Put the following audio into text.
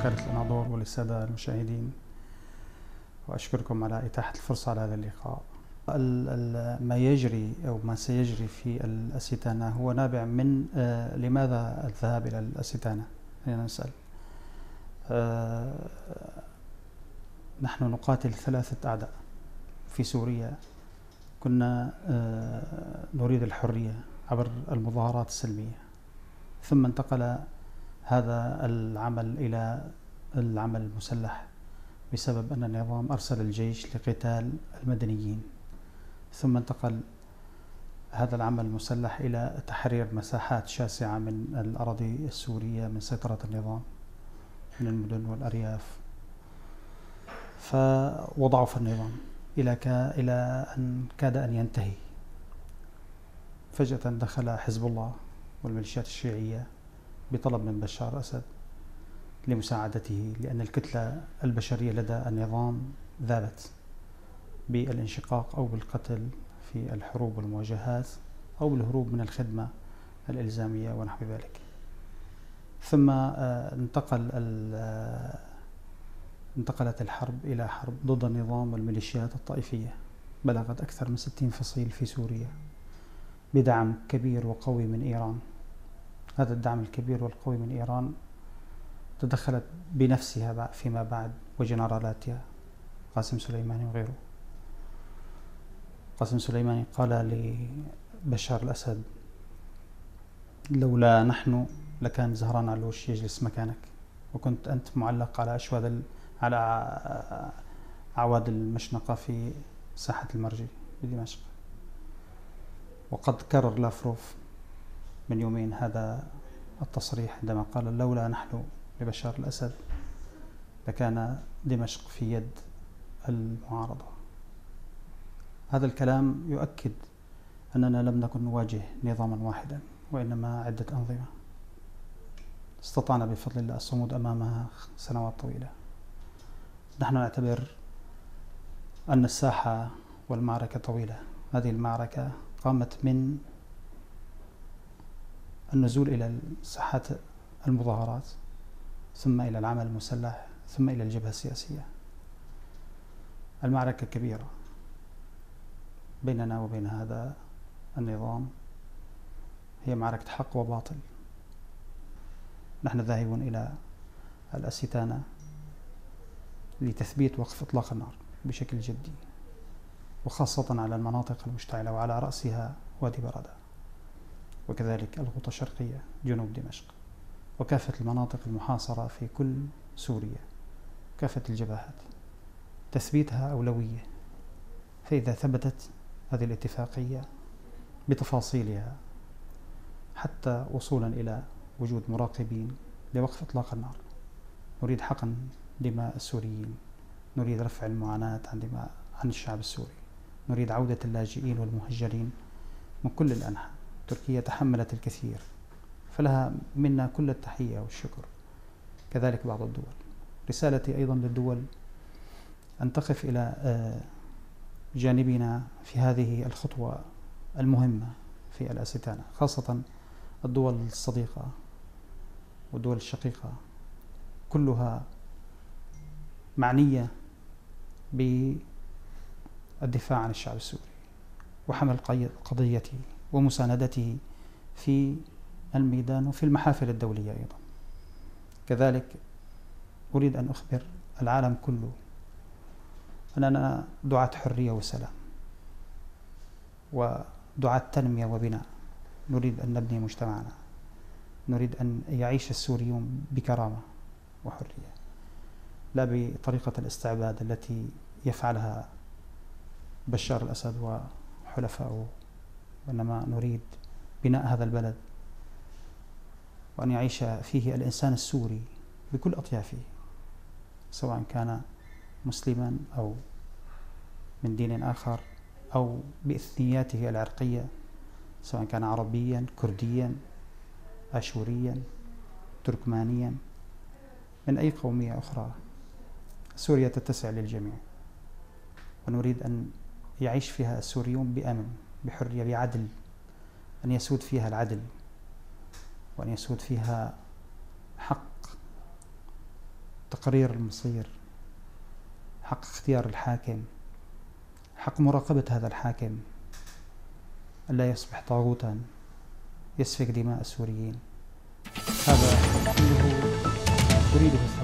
وكالة الأناضول وللسادة المشاهدين، وأشكركم على إتاحة الفرصة على هذا اللقاء. ما يجري أو ما سيجري في الأستانة هو نابع من لماذا الذهاب إلى الأستانة؟ خلينا نسأل. نحن نقاتل 3 أعداء في سوريا. كنا نريد الحرية عبر المظاهرات السلمية، ثم انتقل هذا العمل إلى العمل المسلح بسبب أن النظام أرسل الجيش لقتال المدنيين، ثم انتقل هذا العمل المسلح إلى تحرير مساحات شاسعة من الأراضي السورية من سيطرة النظام من المدن والأرياف، وضعف النظام إلى أن كاد أن ينتهي. فجأة دخل حزب الله والميليشيات الشيعية بطلب من بشار الأسد لمساعدته، لأن الكتلة البشرية لدى النظام ذابت بالانشقاق أو بالقتل في الحروب والمواجهات أو بالهروب من الخدمة الإلزامية ونحو ذلك. ثم انتقلت الحرب إلى حرب ضد النظام والميليشيات الطائفية، بلغت أكثر من 60 فصيل في سوريا بدعم كبير وقوي من إيران. هذا الدعم الكبير والقوي من إيران تدخلت بنفسها فيما بعد وجنرالاتها، قاسم سليماني وغيره. قاسم سليماني قال لبشار الأسد: لولا نحن لكان زهران علوش يجلس مكانك، وكنت أنت معلق على أعواد المشنقة في ساحة المرجي بدمشق. وقد كرر لافروف من يومين هذا التصريح عندما قال: لولا نحن لبشار الأسد لكان دمشق في يد المعارضة. هذا الكلام يؤكد أننا لم نكن نواجه نظاما واحدا، وإنما عدة أنظمة استطعنا بفضل الله الصمود أمامها سنوات طويلة. نحن نعتبر أن الساحة والمعركة طويلة. هذه المعركة قامت من النزول إلى ساحات المظاهرات، ثم إلى العمل المسلح، ثم إلى الجبهة السياسية. المعركة كبيرة بيننا وبين هذا النظام، هي معركة حق وباطل. نحن ذاهبون إلى الأستانة لتثبيت وقف إطلاق النار بشكل جدي، وخاصة على المناطق المشتعلة، وعلى رأسها وادي برادة، وكذلك الغوطة الشرقية جنوب دمشق، وكافة المناطق المحاصرة في كل سوريا، كافة الجبهات. تثبيتها أولوية. فإذا ثبتت هذه الاتفاقية بتفاصيلها حتى وصولا إلى وجود مراقبين لوقف إطلاق النار، نريد حقن دماء السوريين، نريد رفع المعاناة عن الشعب السوري، نريد عودة اللاجئين والمهجرين من كل الأنحاء. تركيا تحملت الكثير، فلها منا كل التحية والشكر، كذلك بعض الدول. رسالتي أيضا للدول أن تقف إلى جانبنا في هذه الخطوة المهمة في الأستانة، خاصة الدول الصديقة والدول الشقيقة، كلها معنية بالدفاع عن الشعب السوري وحمل قضيته ومساندته في الميدان وفي المحافل الدولية أيضا. كذلك أريد أن أخبر العالم كله أننا دعاة حرية وسلام ودعاة تنمية وبناء. نريد أن نبني مجتمعنا، نريد أن يعيش السوريون بكرامة وحرية، لا بطريقة الاستعباد التي يفعلها بشار الأسد وحلفائه، وإنما نريد بناء هذا البلد وأن يعيش فيه الإنسان السوري بكل أطيافه، سواء كان مسلما أو من دين آخر أو بإثنياته العرقية، سواء كان عربيا، كرديا، آشوريا، تركمانيا، من أي قومية أخرى. سوريا تتسع للجميع، ونريد أن يعيش فيها السوريون بأمن، بحرية، بعدل، أن يسود فيها العدل، وأن يسود فيها حق تقرير المصير، حق اختيار الحاكم، حق مراقبة هذا الحاكم ألا يصبح طاغوتا يسفك دماء السوريين. هذا كله تريده